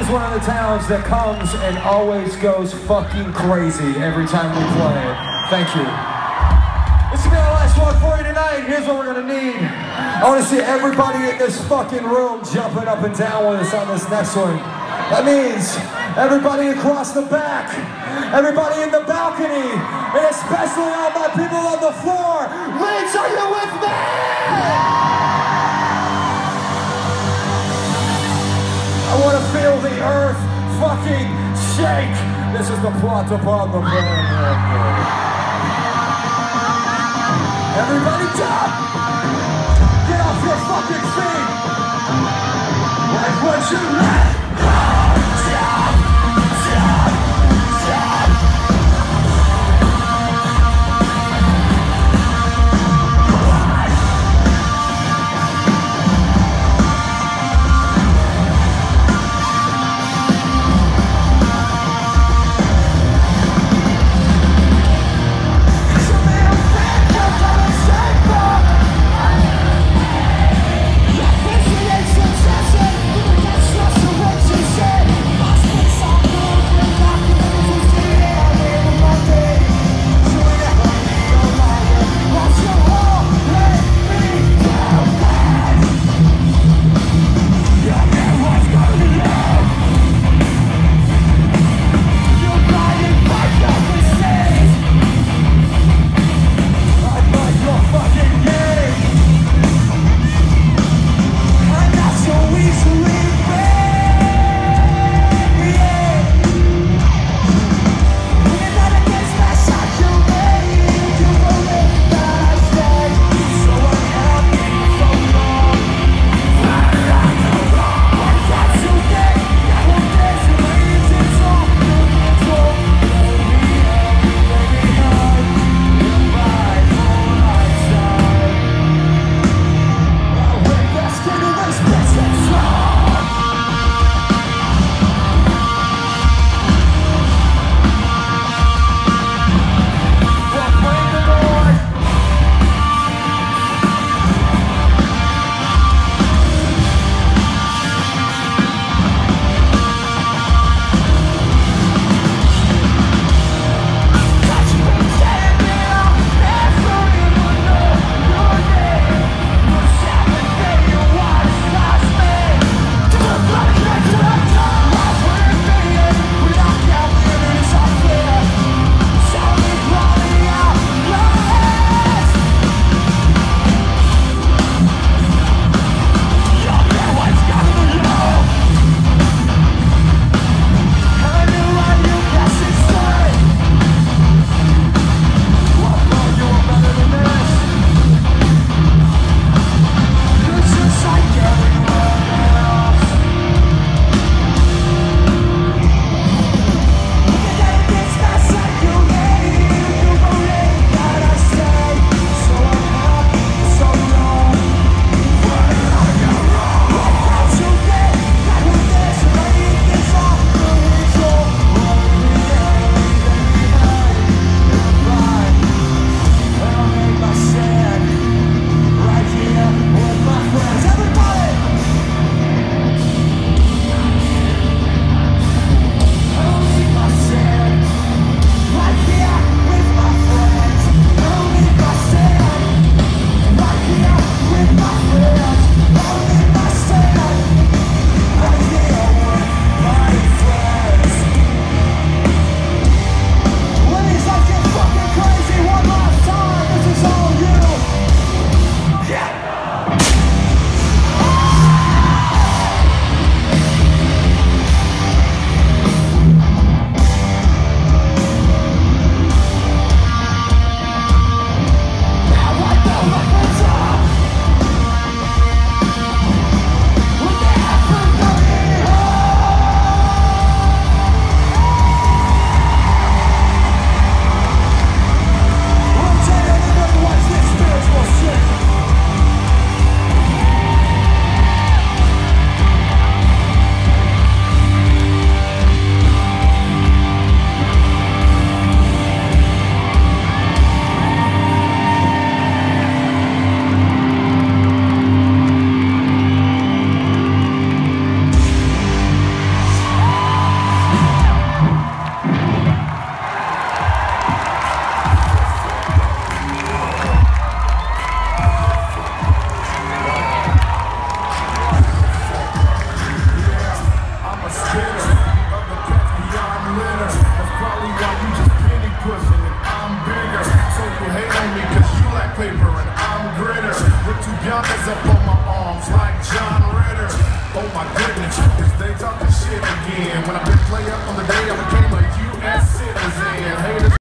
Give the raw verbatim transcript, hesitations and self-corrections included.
is one of the towns that comes and always goes fucking crazy every time we play it. Thank you. This will be our last one for you tonight. Here's what we're gonna need. I wanna see everybody in this fucking room jumping up and down with us on this next one. That means everybody across the back, everybody in the balcony, and especially all my people on the floor. Leeds, are you with me? I want to feel the earth fucking shake. This is the plot upon the plan. Everybody jump! Get off your fucking feet! Like what you let go! Jump! Jump! Jump! Appreciation, success, that's just the way my arms like John Ritter. Oh my goodness, is they talking shit again? When I've been player on the day I became a U S citizen. Haters